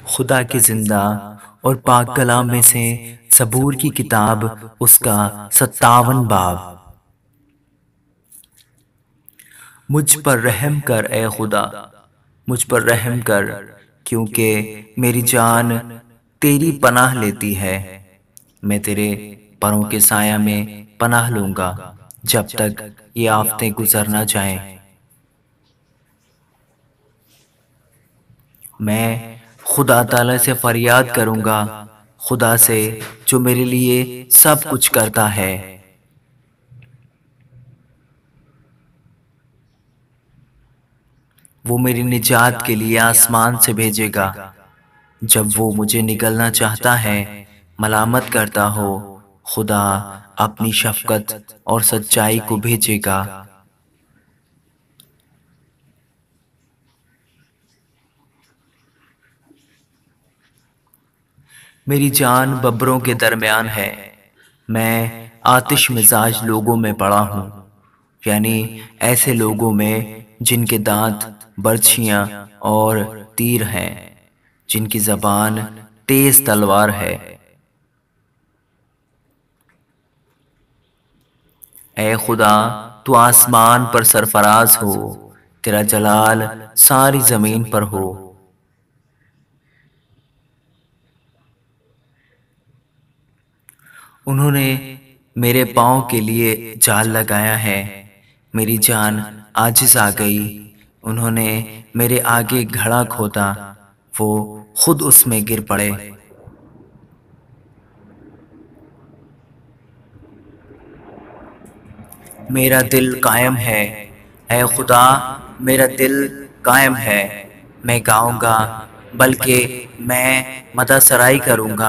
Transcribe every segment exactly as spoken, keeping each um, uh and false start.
खुदा के जिंदा और पाक कलाम में से ज़बूर की किताब उसका सत्तावन बाब। मुझ पर रहम कर ए खुदा, मुझ पर रहम कर, क्योंकि मेरी जान तेरी पनाह लेती है। मैं तेरे परों के साया में पनाह लूँगा जब तक ये आफतें गुजर ना जाएं। मैं खुदा ताला से फरियाद करूँगा, खुदा से जो मेरे लिए सब कुछ करता है। वो मेरी निजात के लिए आसमान से भेजेगा। जब वो मुझे निगलना चाहता है, मलामत करता हो, खुदा अपनी शफकत और सच्चाई को भेजेगा। मेरी जान बब्रों के दरमियान है। मैं आतिश मिजाज लोगों में पड़ा हूँ, यानी ऐसे लोगों में जिनके दांत बर्छियाँ और तीर हैं, जिनकी जबान तेज तलवार है। ए खुदा, तू आसमान पर सरफराज हो, तेरा जलाल सारी जमीन पर हो। उन्होंने मेरे पाँव के लिए जाल लगाया है, मेरी जान आजिज़ आ गई। उन्होंने मेरे आगे घड़ा खोदा, वो खुद उसमें गिर पड़े। मेरा दिल कायम है, ऐ खुदा, मेरा दिल कायम है। मैं गाऊंगा, बल्कि मैं मदह सराई करूंगा।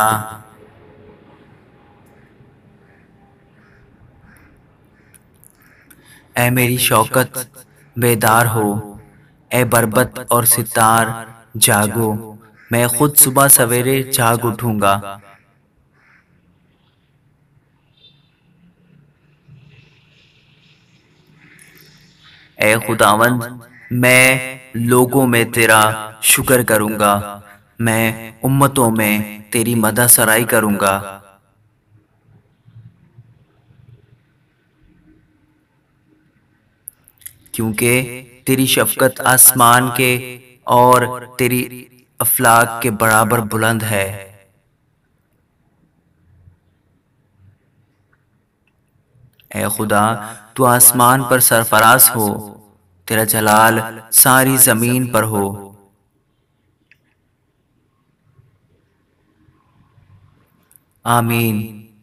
ऐ मेरी शौकत, बेदार हो। ऐ बरबत और सितार, जागो। मैं खुद सुबह सवेरे जाग उठूंगा। ऐ खुदावंद, मैं लोगों में तेरा शुक्र करूंगा, मैं उम्मतों में तेरी मदह सराई करूंगा। क्योंकि तेरी शफकत आसमान के और तेरी अफलाक के बराबर बुलंद है। ऐ खुदा, तू आसमान पर सरफराज हो, तेरा जलाल सारी जमीन पर हो। आमीन।